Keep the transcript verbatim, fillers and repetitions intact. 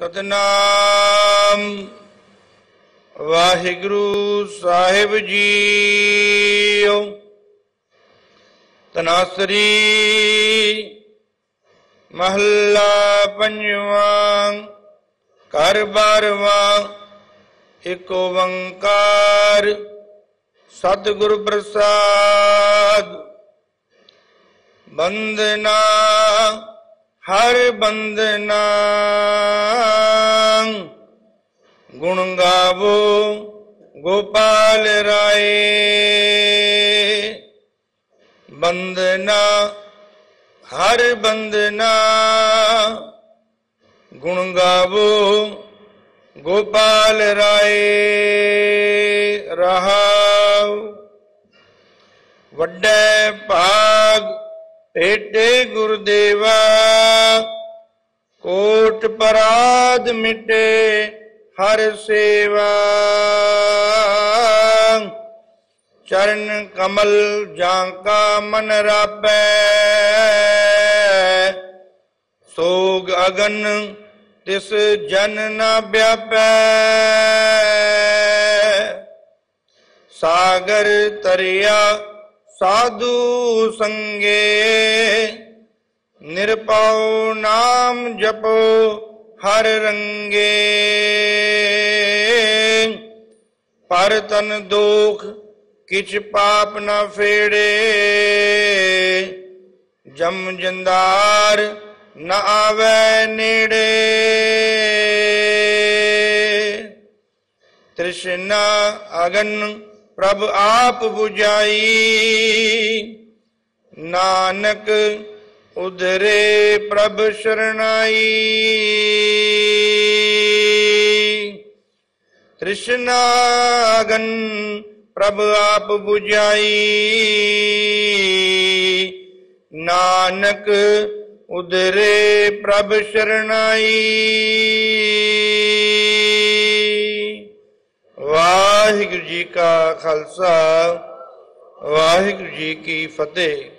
सतनाम वाहिगुरु साहिब जी। तनासरी महला पंजवा घर बारवा एक ओंकार सतगुरु प्रसाद। बंदना हर बंदना गुण गावो गोपाल राय। बंदना हर बंदना गुण गावो गोपाल राय। रहाव वड्डे भाग भेटे गुरुदेवा कोट पराध मिटे हर सेवा। चरण कमल जांका मन रापै सोग अगन तिस जन न व्यापै। सागर तरिया साधु संगे निरपाओ नाम जपो हर रंगे। पर तन दोख किछ पाप न फेड़े जम जंदार न आवे नेड़े। तृष्णा अगन प्रभ आप बुझाई नानक उधरे प्रभ शरणाई। तृष्णा अगन प्रभ आप बुझाई नानक उधरे प्रभ शरणाई। वाहिगुरु जी का खालसा वाहिगुरु जी की फतेह।